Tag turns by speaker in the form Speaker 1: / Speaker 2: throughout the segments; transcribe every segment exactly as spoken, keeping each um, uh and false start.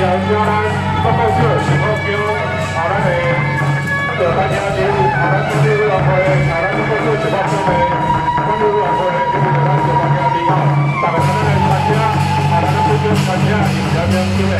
Speaker 1: 后请咱报告者陈福桥，啊，咱的呃大家节目，啊，咱管理委员会，啊，咱报告者陈福桥的管理委员会，就是咱做大家利好，大家咱来参加，啊，咱不就参加，有点点对不对？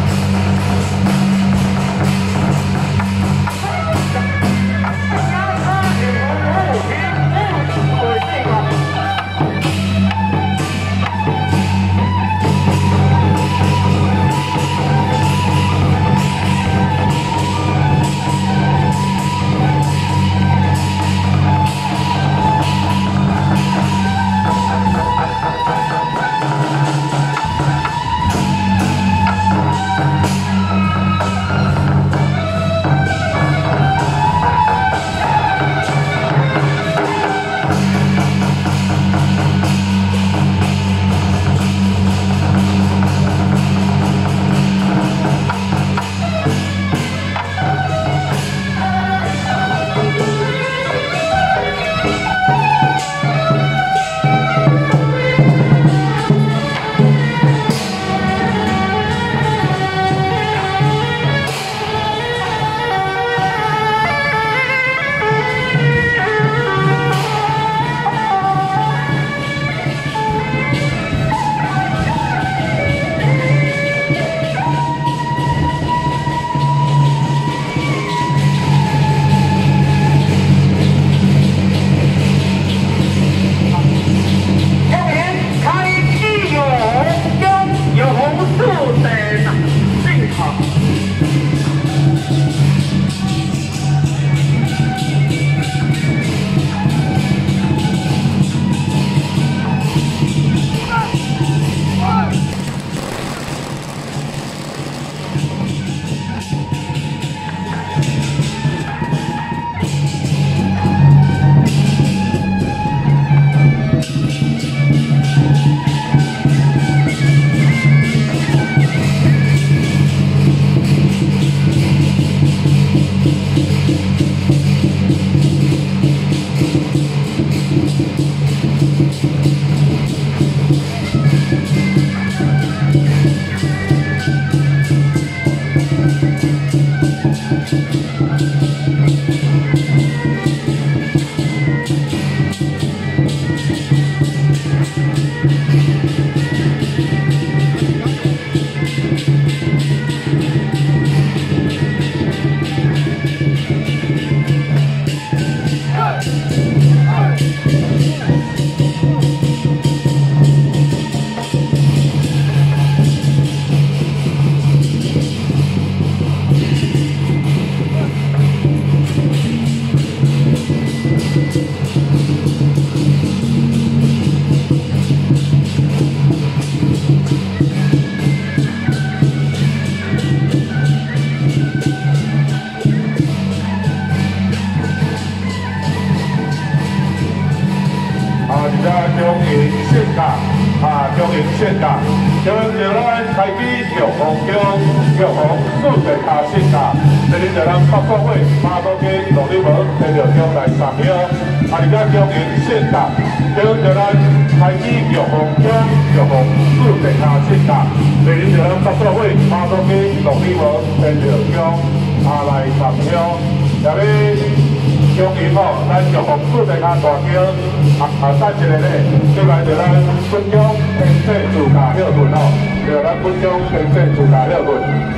Speaker 1: 现场，将着咱开启玉皇宫、玉皇四地下圣塔，这里着咱北国会马都街路里门提着将来上庙，啊！而家将营现场，将着咱开启玉皇宫、玉皇四地下圣塔，这里着咱北国会马都街路里门提着将啊来上庙，也要。 中营哦，咱玉皇四地下大桥，啊啊，等一下咧，接来就咱分享天际自家孝顺哦，就咱分享天际自家孝顺。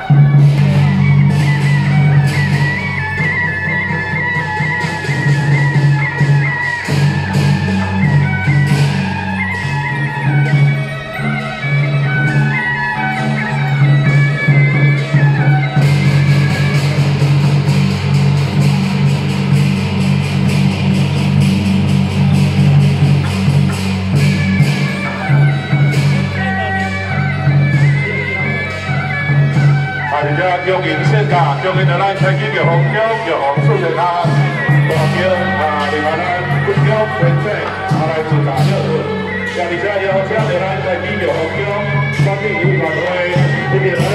Speaker 1: 中营现场，中营就咱开启玉皇宫、玉皇四地下大桥，啊，另外咱分享天际，啊来自家孝顺。也而且邀请着咱开启玉皇宫管理委员会，这边咱